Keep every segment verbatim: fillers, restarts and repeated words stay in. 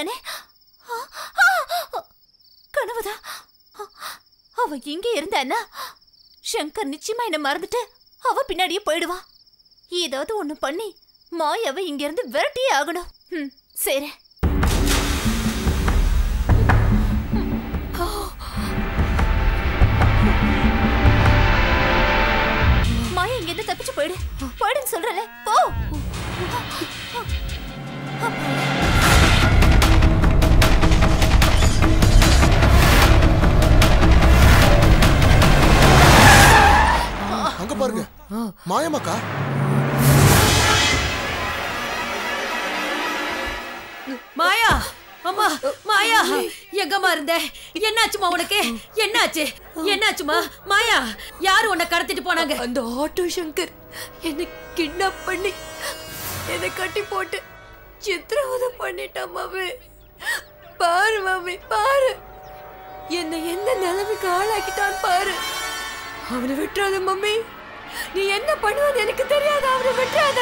தானே? கனவுதான். அவ இங்கே இருந்தான்னா சங்கர் நிச்சயமா என்ன மறந்துட்டு அவ பின்னாடியே போயிடுவா. ஏதாவது ஒண்ணு பண்ணி மாயாவை இங்க இருந்து விரட்டியே ஆகணும். ம், சரி. மாயா இங்க இருந்து தப்பிச்சு போயிடு. போயிடுன்னு சொல்றல, போ. அங்க பாருங்க, மாயமாக்கா. மாயா, அம்மா, மாயா, எங்கம்மா இருந்த? என்னாச்சுமா உனக்கு? என்னாச்சு? என்னாச்சுமா? மாயா, யாரு உன்னை கடத்திட்டு போனாங்க? அந்த ஆட்டோ சங்கர் என்னை கிட்னாப் பண்ணி என்னை கட்டி போட்டு சித்திரவதை பண்ணிட்டான் மாமே. பாரு மாமி, பாரு என்னை எந்த நிலைமைக்கு ஆளாக்கிட்டான் பாரு. அவனை விட்டுறாத மம்மி. நீ என்ன பண்ணுவது எனக்கு தெரியாது. அவனை விட்டுறாத.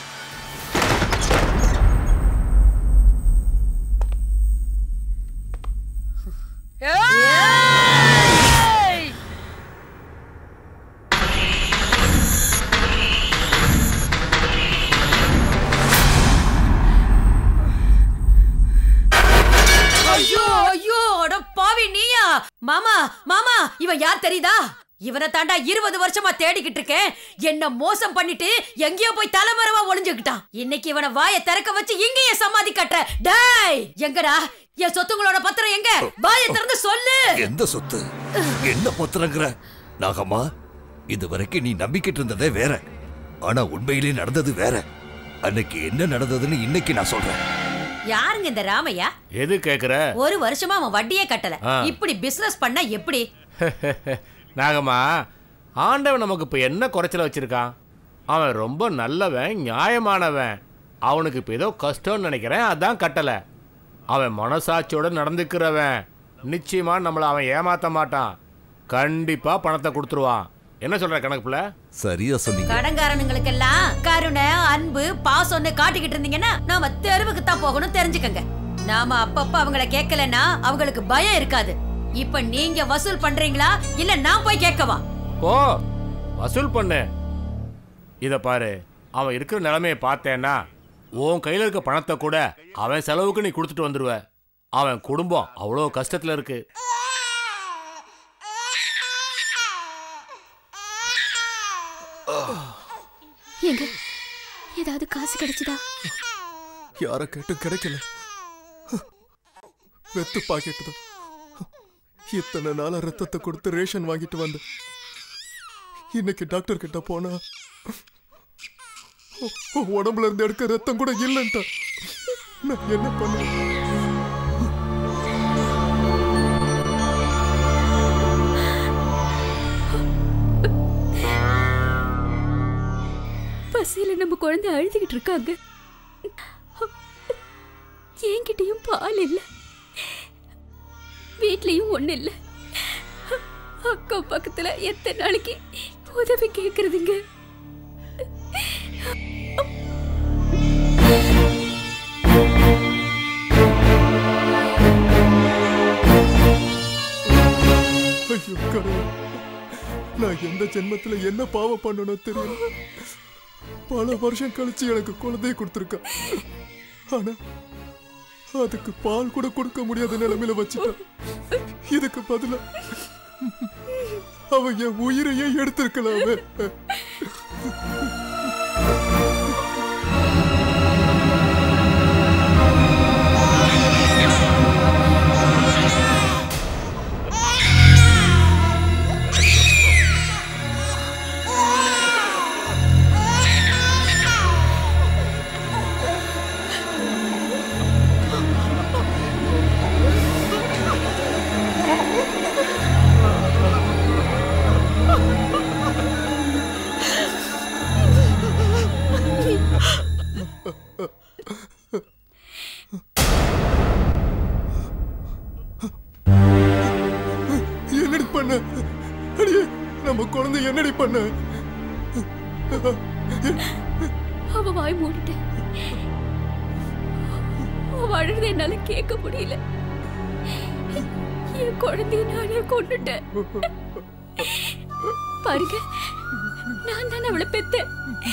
ஐயோ ஐயோ, அட பாவி நீயா? மாமா, மாமா, இவன் யார் தெரியுதா? இவனை தாண்டா இருபது வருஷமா தேடிக்கிட்டு இருக்கேன். என்ன மோசம் பண்ணிட்டு எங்கேயோ போய் தலைமறைவா ஒளிஞ்சுக்கிட்டான். இன்னைக்கு இவனை வாயை திறக்க வச்சு இங்கேயே சமாதி கட்டுற. டேய், எங்கடா என் சொத்துங்களோட பத்திரம்? எங்க? வாயை திறந்து சொல்லு. எந்த சொத்து? என்ன பத்திரங்கிற? நாகம்மா, இது வரைக்கும் நீ நம்பிக்கிட்டு இருந்ததே வேற, ஆனா உண்மையிலே நடந்தது வேற. அன்னைக்கு என்ன நடந்ததுன்னு இன்னைக்கு நான் சொல்றேன். யாருங்க இந்த ராமையா? எது கேக்குற? ஒரு வருஷமா அவன் வட்டியே கட்டல. இப்படி பிசினஸ் பண்ணா எப்படி? நாகம்மா, ஆண்டவன் நமக்கு இப்ப என்ன குறைச்சல வச்சிருக்கான்? அவன் ரொம்ப நல்லவன், நியாயமானவன். அவனுக்கு இப்ப ஏதோ கஷ்டம்னு நினைக்கிறேன், அதான் கட்டல. அவன் மனசாட்சியோட நடந்துக்கிறவன். நிச்சயமா நம்மள அவன் ஏமாத்த மாட்டான். கண்டிப்பா பணத்தை கொடுத்துருவான். என்ன சொல்ற கணக்குல? சரியா சொன்னீங்க. கடன்காரனுங்களுக்கெல்லாம் கருணை, அன்பு, பாசம்னு காட்டிக்கிட்டு இருந்தீங்கன்னா நாம தெருவுக்கு தான் போகணும், தெரிஞ்சுக்கங்க. நாம அப்பப்ப அவங்கள கேட்கலன்னா அவங்களுக்கு பயம் இருக்காது. இப்ப நீங்க வசூல் பண்றீங்களா இல்ல நான் போய் கேட்கவா? போ, வசூல் பண்ணு. இத பாரு, அவன் இருக்கிற நிலைமையை பார்த்தேன்னா உன் கையில இருக்க பணத்தை கூட அவன் செலவுக்கு நீ கொடுத்துட்டு வந்துருவ. அவன் குடும்பம் அவ்வளோ கஷ்டத்துல இருக்கு. எங்க ஏதாவது காசு கிடைச்சதா? யார கேட்டும் கிடைக்கல. வெத்து பாக்கெட்டு தான். இத்தனை நாளா ரத்தத்தை கொடுத்து ரேஷன் வாங்கிட்டு வந்த. இன்னைக்கு டாக்டர் கிட்ட போனா உடம்புல இருந்து எடுக்க ரத்தம் கூட இல்லைன்ட்டா. நான் என்ன பண்ணுவேன்? பசியில நம்ம குழந்தை அழுதுகிட்டு இருக்காங்க. என்கிட்டயும் பால் இல்ல, வீட்லயும் ஒண்ணு இல்ல. அக்கம் பக்கத்துல எத்தனை நாளைக்கு உதவி கேக்குறதுங்க? ஐயோ கடவுளே, நான் எந்த ஜென்மத்துல என்ன பாவம் பண்ணணும் தெரியல. பல வருஷம் கழிச்சு எனக்கு குழந்தைய கொடுத்துருக்கா. ஆனா அதுக்கு பால் கூட கொடுக்க முடியாத நிலைமையில வச்சுட்டான். இதுக்கு பதிலா அவன் என் உயிரையே எடுத்திருக்கலாமே. என்னடி பண்ண? அடியே, நம்ம குழந்தை என்னடி பண்ண? அவ வாய் மூடிட்டு அவன் அழுறத என்னால கேட்க முடியல. என் குழந்தைய நானே கொண்டுட்டேன். பாருங்க, நான் தானே அவளை பெத்தேன்.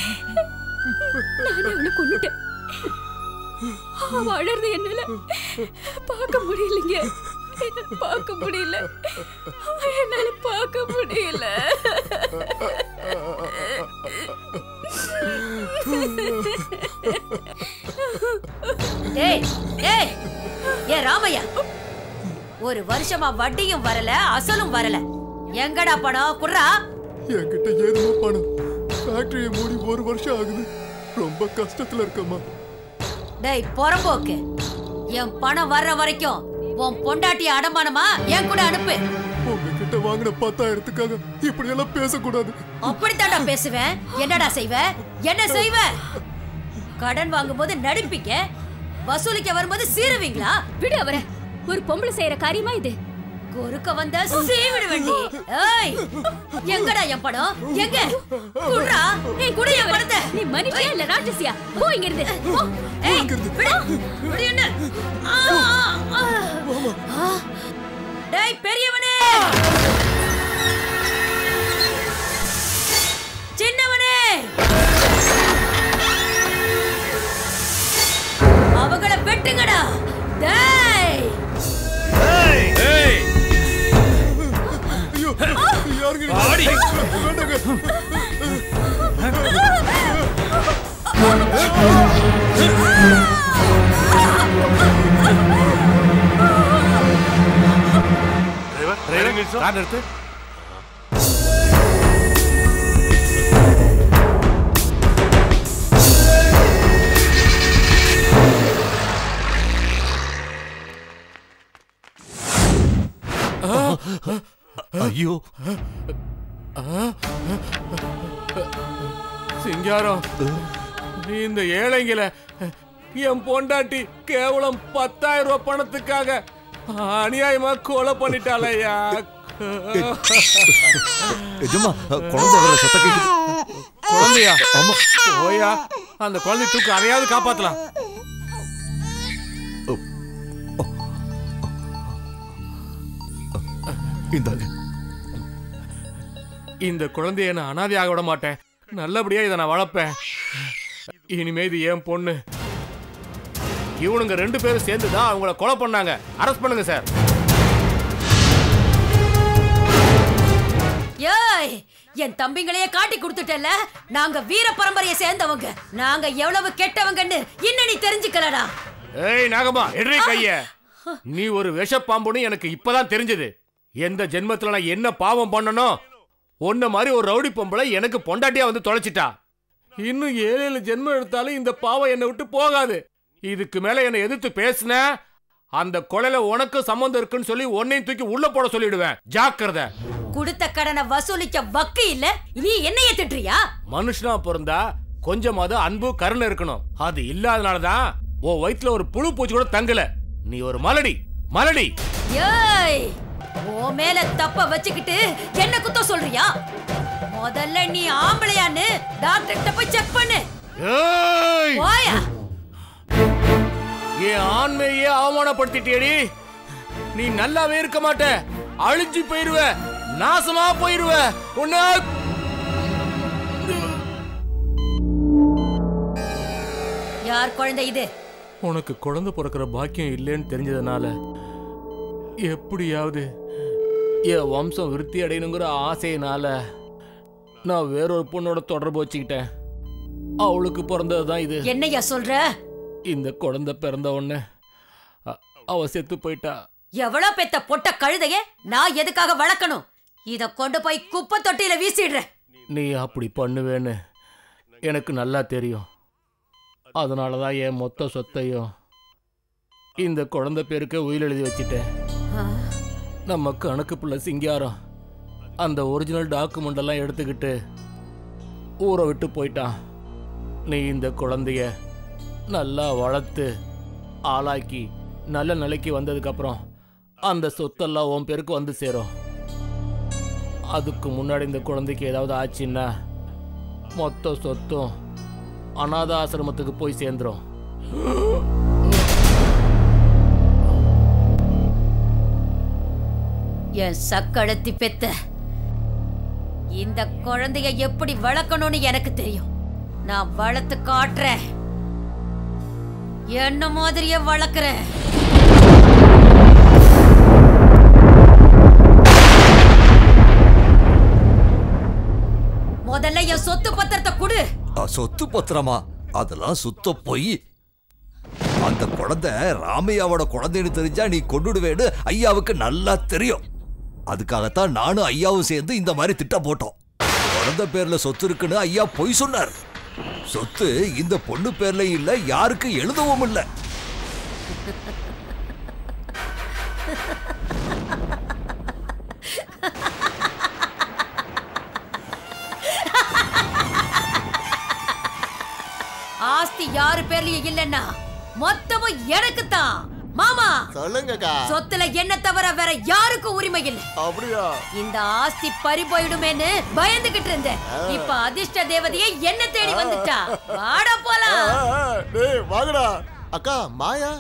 நானே அவளை கொண்டுட்டேன். அவன் அழுறத என்னால பார்க்க முடியலைங்க. என்னால பார்க்க முடியல. என்னால பார்க்க முடியல. டேய் டேய் ஏ ராமையா, ஒரு வருஷமா வட்டியும் வரல அசலும் வரல. எங்கடா பணம் குர்ரா? என்கிட்ட ஏதுமா பணம்? ஃபேக்டரியை மூடி ஒரு வருஷம் ஆகுது. ரொம்ப கஷ்டத்துல இருக்கம்மா. டேய் பொறம்போக்கு, என் பணம் வர்ற வரைக்கும் உன் பொண்டாட்டிய அடமானமா என் கூட அனுப்பு. உங்ககிட்ட வாங்கின பத்தாயிரத்துக்காக இப்படி எல்லாம் பேசக்கூடாது. அப்படித்தாண்டா பேசுவேன். என்னடா செய்வ? என்ன செய்வ? கடன் வாங்கும் போது நடிப்பீங்க, வசூலிக்க வரும்போது சீருவீங்களா? விடு அவரை. ஒரு பொம்பளை செய்யற காரியமா இது? குறுக்க வந்த சீவிடு வண்டி. ஏய், எங்கடா என் பணம்? எங்க குடுறா? ஏய் குடு என் பணத்தை. நீ மனுஷியா இல்ல ராட்சசியா? போ இங்க இருந்து. போ. ஏய் விடு. விடு என்ன? டேய் பெரியவனே, சின்னவனே, அவங்கள வெட்டுங்கடா. டேய் ஏய் ஏய் ஐயோ, யாருங்க ஆடி வேண்டாங்க. டிரைவர் டிரைவர் கார் நிறுத்து. ஐயோ சிங்காரம், நீ இந்த ஏழைங்கள என் பொண்டாட்டி கேவலம் பத்தாயிரம் ரூபாய் பணத்துக்காக அநியாயமா கொலை பண்ணிட்டாலையா? எஜமா, குழந்தை வர சத்தம் கேக்குது. குழந்தையா? ஆமா. ஓயா, அந்த குழந்தை தூக்கு அதையாவது காப்பாத்தலாம். இந்தாங்க. இந்த குழந்தைய நான் அனாதையாக விட மாட்டேன். நல்லபடியா இதை நான் வளர்ப்பேன். இனிமே இது என் பொண்ணு. இவனுங்க ரெண்டு பேரும் சேர்ந்துதான் அவங்கள கொலை பண்ணாங்க. அரெஸ்ட் பண்ணுங்க சார். ஏய், என் தம்பிங்களையே காட்டி கொடுத்துட்டல. நாங்க வீர பரம்பரையை சேர்ந்தவங்க. நாங்க எவ்வளவு கெட்டவங்கன்னு இன்னும் நீ தெரிஞ்சுக்கலடா. ஏய் நாகம்மா, எட்ரி கைய. நீ ஒரு விஷப்பாம்புன்னு எனக்கு இப்பதான் தெரிஞ்சது. எந்த ஜென்மத்துல நான் என்ன பாவம் பண்ணணும்? ஒன்ன மாதிரி ஒரு ரவுடி பொம்பளை எனக்கு பொண்டாட்டியா வந்து தொலைச்சிட்டா. இன்னும் ஏழு ஏழு ஜென்மம் எடுத்தாலும் இந்த பாவம் என்னை விட்டு போகாது. இதுக்கு மேல என்னை எதிர்த்து பேசின அந்த கொலையில உனக்கு சம்பந்தம் இருக்குன்னு சொல்லி உன்னையும் தூக்கி உள்ள போட சொல்லிடுவேன். ஜாக்கிரதை. குடுத்த கடனை வசூலிக்க வக்கு இல்ல, நீ என்னைய திட்டுறியா? மனுஷனா பிறந்தா கொஞ்சமாவது அன்பு கருணை இருக்கணும். அது இல்லாதனாலதான் உன் வயிற்றுல ஒரு புழு பூச்சி கூட தங்கல. நீ ஒரு மலடி மலடி. ஏய், ஓ மேல தப்ப வச்சுக்கிட்டு என்ன குத்தம் சொல்றியா? முதல்ல நீ ஆம்பளையான்னு டாக்டர்கிட்ட போய் செக் பண்ணு. ஏய், போயா. என் ஆண்மையே அவமானப்படுத்திட்டியடி. நீ நல்லாவே இருக்க மாட்ட. அழிஞ்சு போயிருவ, நாசமா போயிருவ. உன்ன யார் குழந்தை இது? உனக்கு குழந்தை பிறக்கிற பாக்கியம் இல்லைன்னு தெரிஞ்சதுனால எப்படியாவது என் வம்சம் விருத்தி அடையணுங்கிற ஆசையினால நான் வேறொரு பொண்ணோட தொடர்பு வச்சுக்கிட்டேன். அவளுக்கு பிறந்ததுதான் இது. என்னையா சொல்ற? இந்த குழந்தை பிறந்த உடனே அவ செத்து போயிட்டா. எவ்வளவு பெத்த பொட்ட கழுதைய நான் எதுக்காக வளர்க்கணும்? இத கொண்டு போய் குப்பை தொட்டியில வீசிடுறேன். நீ அப்படி பண்ணுவேன்னு எனக்கு நல்லா தெரியும். அதனாலதான் என் மொத்த சொத்தையும் இந்த குழந்தை பேருக்கு உயிர் எழுதி வச்சுட்டேன். நம்ம கணக்கு பிள்ளை சிங்காரம் அந்த ஒரிஜினல் டாக்குமெண்ட் எல்லாம் எடுத்துக்கிட்டு ஊரை விட்டு போயிட்டான். நீ இந்த குழந்தைய நல்லா வளர்த்து ஆளாக்கி நல்ல நிலைக்கு வந்ததுக்கப்புறம் அந்த சொத்தெல்லாம் உன் பேருக்கு வந்து சேரும். அதுக்கு முன்னாடி இந்த குழந்தைக்கு ஏதாவது ஆச்சுன்னா மொத்த சொத்தும் அநாத ஆசிரமத்துக்கு போய் சேர்ந்துரும். என் சக்கடத்தி பெத்த இந்த குழந்தைய எப்படி வளர்க்கணும்னு எனக்கு தெரியும். நான் வளர்த்து காட்டுறேன். என்ன மாதிரியே வளர்க்கிறேன். முதல்ல என் சொத்து பத்திரத்தை கொடு. சொத்து பத்திரமா? அதெல்லாம் சுத்த போய். அந்த குழந்தை ராமையாவோட குழந்தைன்னு தெரிஞ்சா நீ கொண்டுடுவேன்னு ஐயாவுக்கு நல்லா தெரியும். அதுக்காகத்தான் நானும் ஐயாவும் சேர்ந்து இந்த மாதிரி திட்டம் போட்டோம். குழந்தை பேர்ல சொத்து இருக்குன்னு ஐயா பொய் சொன்னார். சொத்து இந்த பொண்ணு பேர்ல இல்ல, யாருக்கு எழுதவும் இல்லை. ஆஸ்தி யாரு பேர்லயும் இல்லன்னா மொத்தமும் எனக்கு தான். மாமா சொல்லுங்கக்கா. சொத்துல என்ன தவிர வேற யாருக்கும் உரிமை இல்லை. அப்படியா? இந்த ஆஸ்தி பறி போயிடுமேன்னு பயந்துகிட்டு இருந்தேன். இப்ப அதிர்ஷ்ட தேவதையே என்ன தேடி வந்துட்டா. வாடா போலாம். டேய் வாங்கடா. அக்கா மாயா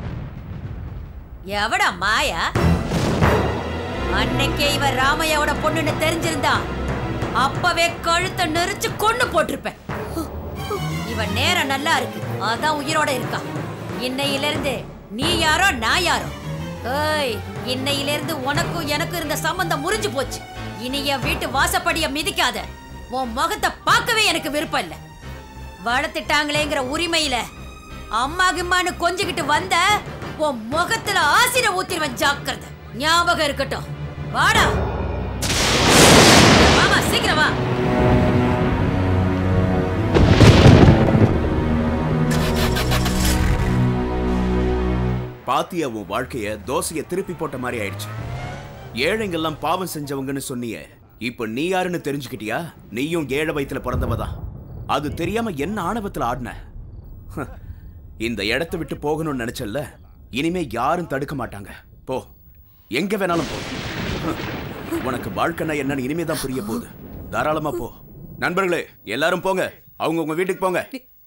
எவடா மாயா? அன்னைக்கே இவ ராமையாவோட பொண்ணுன்னு தெரிஞ்சிருந்தா அப்பவே கழுத்தை நெரிச்சு கொண்டு போட்டிருப்பேன். இவன் நேரம் நல்லா இருக்கு, அதான் உயிரோட இருக்கா. இன்னையில இருந்து நீ யாரோ நான் யாரோ. ஏய், இன்னையில இருந்து உனக்கும் எனக்கும் இருந்த சம்பந்தம் முறிஞ்சு போச்சு. இனி என் வீட்டு வாசப்படிய மிதிக்காத. உன் முகத்தை பார்க்கவே எனக்கு விருப்பம் இல்ல. வளர்த்துட்டாங்களேங்கிற உரிமையில அம்மா கிம்மான்னு கொஞ்சிக்கிட்டு வந்த உன் முகத்துல ஆசிர ஊத்திருவன். ஜாக்கிரதை, ஞாபகம் இருக்கட்டும். வாடா மாமா, சீக்கிரம் வா. பாத்தியா உன் வாழ்க்கைய தோசைய திருப்பி போட்ட மாதிரி ஆயிடுச்சு. ஏழைங்கெல்லாம் பாவம் செஞ்சவங்கன்னு சொன்னிய, இப்ப நீ யாருன்னு தெரிஞ்சுக்கிட்டியா? நீயும் ஏழை வயித்துல பிறந்தவதான். அது தெரியாம என்ன ஆணவத்துல ஆடின. இந்த இடத்தை விட்டு போகணும்னு நினைச்சல்ல, இனிமே யாரும் தடுக்க மாட்டாங்க. போ, எங்க வேணாலும் போ. உனக்கு வாழ்க்கைனா என்னன்னு இனிமேதான் புரிய போகுது. தாராளமா போ. நண்பர்களே எல்லாரும் போங்க, அவங்க உங்க வீட்டுக்கு போங்க.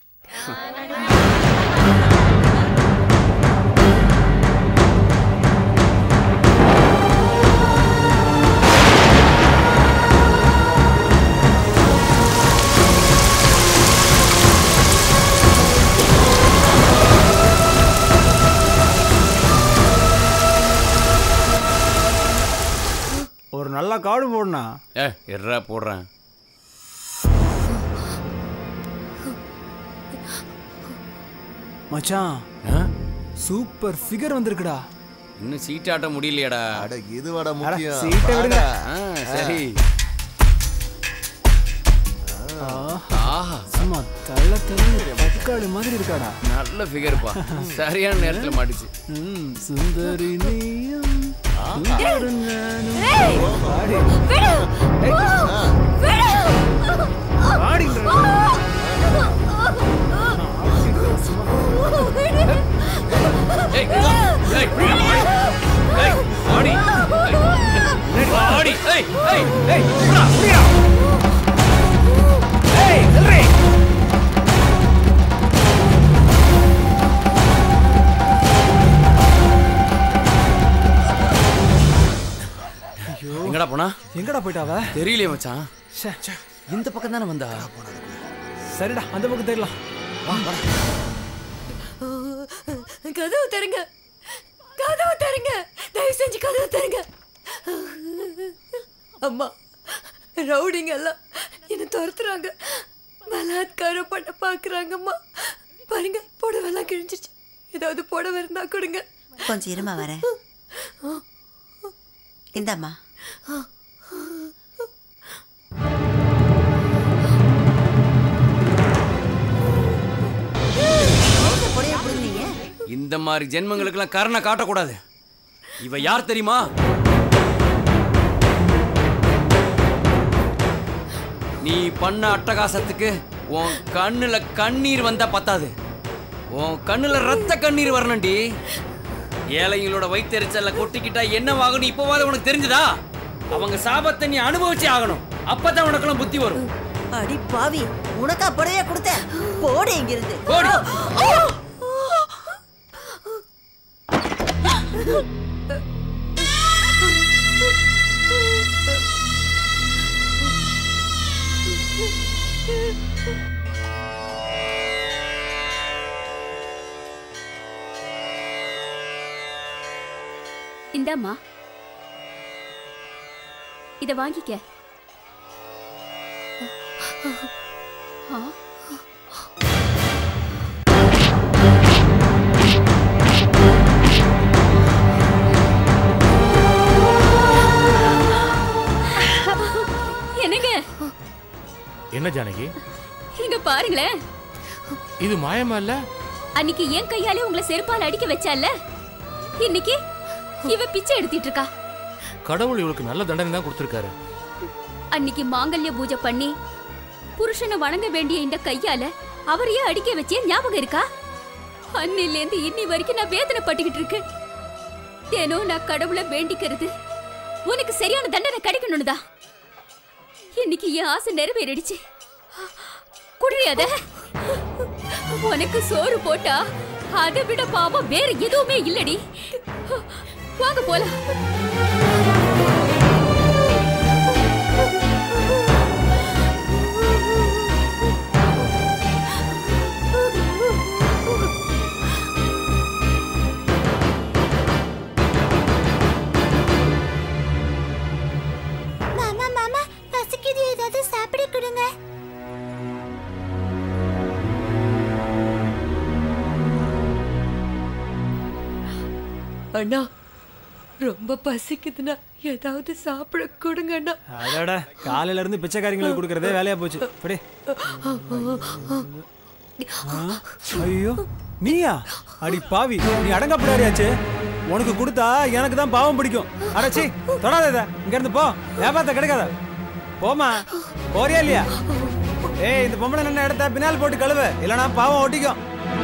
ஒரு நல்ல காடு போடுனா. ஏ எர்ரா போடுறேன். மச்சான் சூப்பர் ஃபிகர் வந்திருக்குடா. இன்னும் சீட்டாட்ட முடியலையாடா. அட இதுவாடா முக்கியம். சீட்டை விடுங்க. சரி. ஆஹா, சும்மா தள்ள தள்ள தக்காளி மாதிரி இருக்காடா. நல்ல ஃபிகர்ப்பா. சரியான நேரத்துல மாட்டிச்சு. ம், சுந்தரி நீயும் சுந்தரன் நானும். ஏய், வாடி. விடு. விடு. வாடிங்கடா. ஏய், ஏய், ஏய், ஆடி. ஆடி. ஏய், ஏய், ஏய், புறா, புறா. ஏய், நில்றே. எங்கடா போனா? எங்கடா போயிட்டாவ? தெரியலையே மச்சான். ச்சே, இந்த பக்கம் தானே வந்தா. சரிடா, அந்த பக்கம் தெரியலாம். வா, வா. கதவு தருங்க, கதவு தருங்க, தயவு செஞ்சு கதவு தருங்க. அம்மா, ரவுடிங்க எல்லாம் என்ன துரத்துறாங்க, பலாத்காரம் பண்ண பாக்குறாங்கம்மா. பாருங்க, புடவெல்லாம் கிழிஞ்சிச்சு. ஏதாவது புடவை இருந்தா கொடுங்க. கொஞ்சம் இருமா வரேன். இந்தாம்மா. இந்த மாதிரி ஜென்மங்களுக்கெல்லாம் கருணை காட்டக்கூடாது. இவ யார் தெரியுமா? நீ பண்ண அட்டகாசத்துக்கு உன் கண்ணுல கண்ணீர் வந்தா பத்தாது, உன் கண்ணுல ரத்த கண்ணீர் வரணும்டி. ஏழைங்களோட வயிற்றெரிச்சல்ல கொட்டிக்கிட்டா என்னவாகணும் இப்போவாது உனக்கு தெரிஞ்சுதா? அவங்க சாபத்தை நீ அனுபவிச்சே ஆகணும். அப்பதான் உனக்கெல்லாம் புத்தி வரும். அடி பாவி, உனக்கா புடவைய கொடுத்தேன். போடு இங்கிருந்து. போடு. இந்தாம்மா, இத வாங்கிக்க. ஆ என்னங்க? என்ன ஜானகி? இங்க பாருங்களேன். இது மாயமா இல்ல? அன்னைக்கு என் கையாலே உங்களை செருப்பால் அடிக்க வச்சால, இன்னைக்கு இவ பிச்சை எடுத்துட்டு இருக்கா. கடவுள் இவளுக்கு நல்ல தண்டனை தான் கொடுத்திருக்காரு. அன்னைக்கு மாங்கல்ய பூஜை பண்ணி புருஷனை வணங்க வேண்டிய இந்த கையால அவரையே அடிக்க வச்சே ஞாபகம் இருக்கா? அன்னில இருந்து இன்னி வரைக்கும் நான் வேதனை பட்டுக்கிட்டு இருக்கேன். ஏனோ நான் கடவுளை வேண்டிக்கிறது உனக்கு சரியான தண்டனை கிடைக்கணும்னு தான். இன்னைக்கு என் ஆசை நிறைவேறிடுச்சு. குடியாத உனக்கு சோறு போட்டா அதை விட பாவம் வேற எதுவுமே இல்லடி. வாங்க போலாம். மாமா மாமா பசிக்குது, ஏதாவது சாப்பிட கொடுங்க. அண்ணா ரொம்ப பசிக்குதுண்ணா, ஏதாவது சாப்பிட கொடுங்க அண்ணா. அடடா, காலையில இருந்து பிச்சைக்காரிங்களுக்கு கொடுக்கறதே வேலையா போச்சு. படி. ஐயோ நீயா? அடி பாவி, நீ அடங்கப்படாரியாச்சு. உனக்கு கொடுத்தா எனக்கு தான் பாவம் பிடிக்கும். அடச்சி தொடாத, இங்க இருந்து போ. வியாபாரத்தை கிடைக்காத. போமா, போறியா இல்லையா? ஏய், இந்த பொம்பளை என்ன இடத்த பின்னால் போட்டு கழுவு, இல்லைன்னா பாவம் ஒட்டிக்கும்.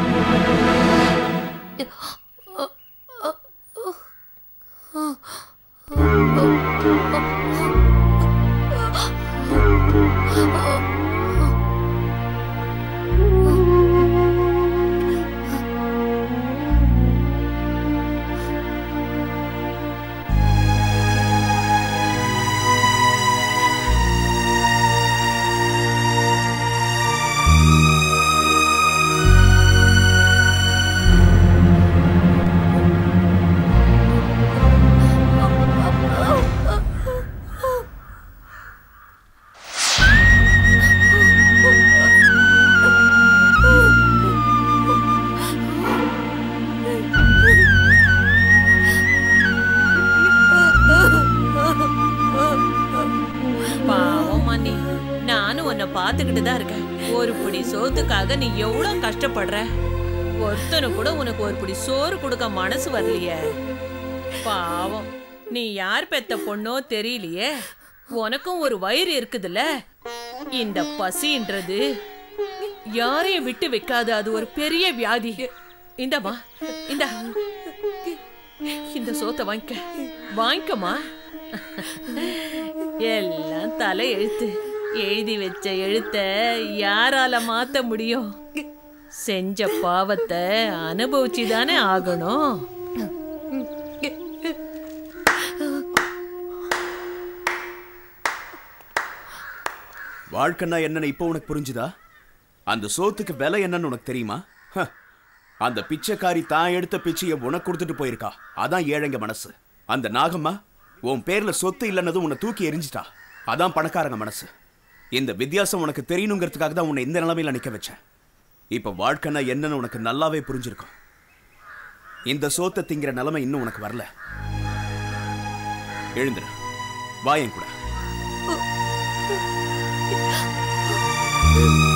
ஒரு பிடி சோத்துக்காக நீ எவ்வளவு கஷ்டப்படுற. ஒருத்தனு கூட உனக்கு ஒரு பிடி சோறு கொடுக்க மனசு வரலையே. பாவம், நீ யார் பெத்த பொண்ணோ தெரியலையே. உனக்கும் ஒரு வயிறு இருக்குதுல்ல. இந்த பசின்றது யாரையும் விட்டு வைக்காது, அது ஒரு பெரிய வியாதி. இந்தமா, இந்த இந்த சோத்தை வாங்கிக்க, வாங்கிக்கமா. எல்லாம் தலை எழுத்து. எழுதி வச்ச எழுத்த யாரால மாத்த முடியும்? செஞ்ச பாவத்தை அனுபவிச்சுதானே ஆகணும். வாழ்க்கைன்னா என்னன்னு இப்ப உனக்கு புரிஞ்சுதா? அந்த சோத்துக்கு விலை என்னன்னு உனக்கு தெரியுமா? அந்த பிச்சைக்காரி தான் எடுத்த பிச்சையை உனக்கு கொடுத்துட்டு போயிருக்கா. அதான் ஏழைங்க மனசு. அந்த நாகம்மா உன் பேர்ல சொத்து இல்லைன்னதும் உன்னை தூக்கி எரிஞ்சிட்டா. அதான் பணக்காரங்க மனசு. இந்த வித்தியாசம் உனக்கு தெரியணுங்கிறதுக்காக தான் உன்னை இந்த நிலைமையில நிக்க வச்சேன். இப்ப வாழ்க்கைன்னா என்னன்னு உனக்கு நல்லாவே புரிஞ்சிருக்கும். இந்த சோத்தை திங்கிற நிலைமை இன்னும் உனக்கு வரல. எழுந்துரு, வாயன் கூட.